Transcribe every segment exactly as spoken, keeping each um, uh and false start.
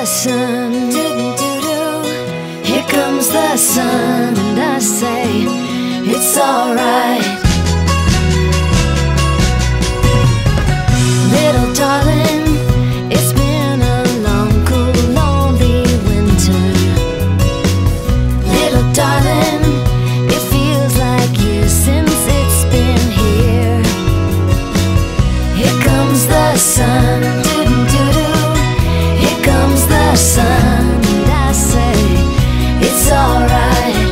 the sun. Here comes the sun, and I say it's alright. Little darling, it's been a long, cool, lonely winter. Little darling, it feels like years since it's been here. Here comes the sun, doo-doo-doo-doo. Here comes the sun, and I say it's alright.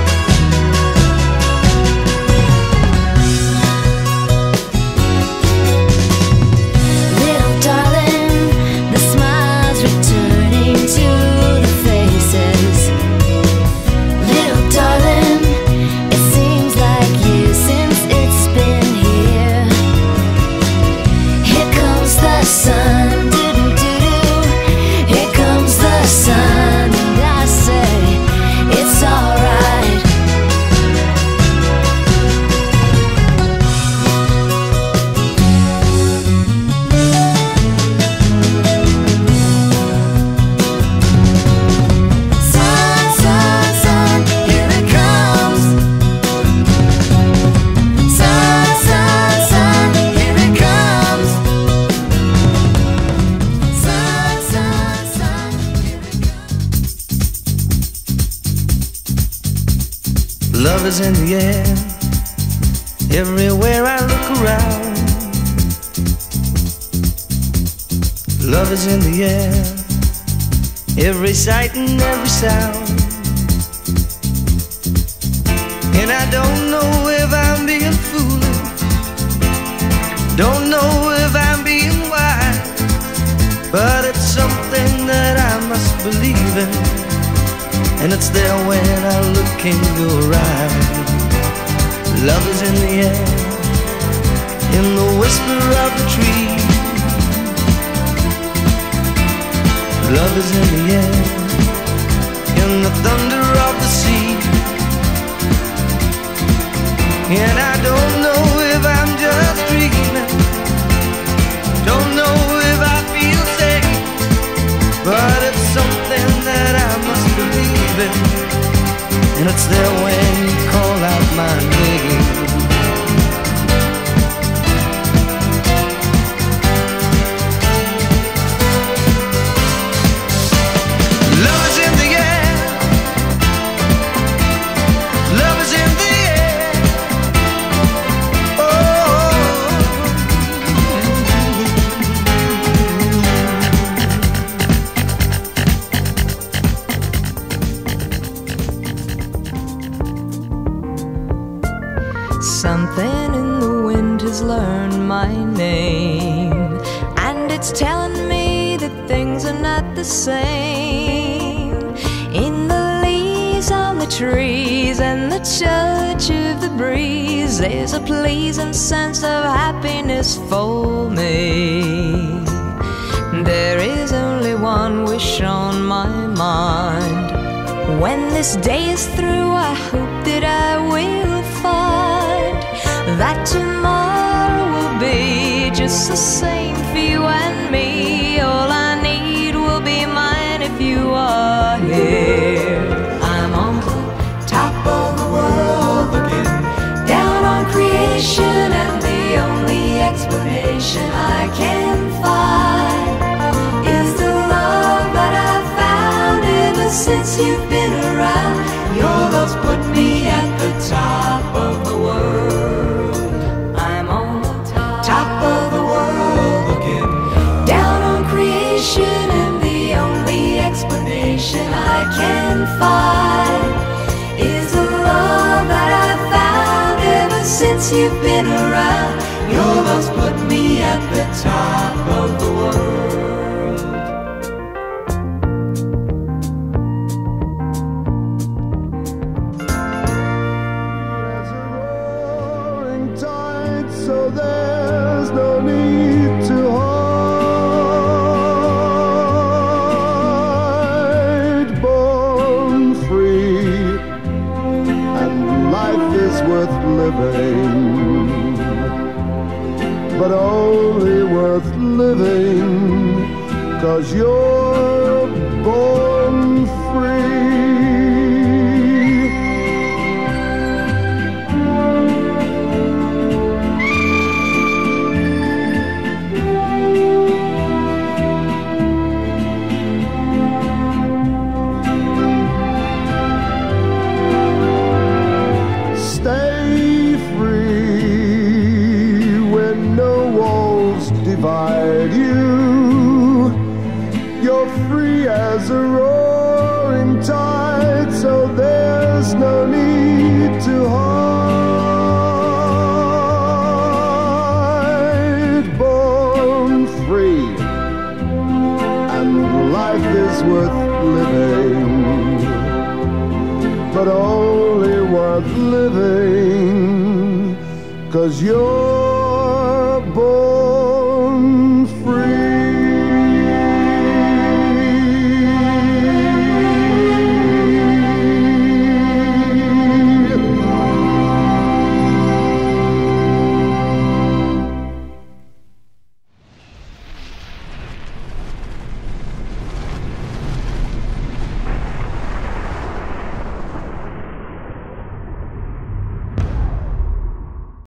Little darling, the smiles returning to the faces. Little darling, it seems like years since it's been here. Here comes the sun, doo-doo-doo-doo. Here comes the sun, and I say it's alright. Sun, sun, sun, here it comes. Sun, sun, sun, here it comes. Sun, sun, sun, here it comes. Love is in the air, everywhere I look around. Love is in the air, every sight and every sound. And I don't know if I'm being foolish, don't know if I'm being wise, but it's something that I must believe in, and it's there when I look in your eyes. Love is in the air, in the whisper of the tree. Love is in the air, in the thunder of the sea. And I don't know if I'm just dreaming, don't know if I feel safe, but it's something that I must believe in, and it's there when you call out my name. Love is in the air, love is in the air. Oh, something in the wind has learned my name, and it's telling me that things are not the same. In the leaves on the trees and the touch of the breeze, there's a pleasing sense of happiness for me. There is only one wish on my mind. When this day is through, I hope that I will find that tomorrow will be just the same for you and me. All I need will be mine if you are here. I'm on the top of the world, looking down on creation, and the only explanation I can find is the love that I've found ever since you've been around. Your love's put me at the top of the world. I'm on the top of the world, looking down on creation, and the only explanation I can find is the love that I've found ever since you've been around. Your love's put me at the top of the world. So there's no need to hide. Born free, and life is worth living, but only worth living 'cause you're born free. Stay free when no walls divide you. You're free as a roaring tide, so there's no need to hide. Born free, and life is worth living, but only worth living 'cause you're born